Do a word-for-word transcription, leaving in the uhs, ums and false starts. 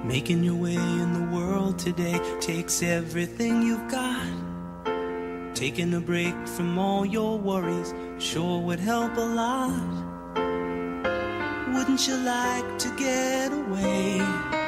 Making your way in the world today takes everything you've got. Taking a break from all your worries sure would help a lot. Wouldn't you like to get away?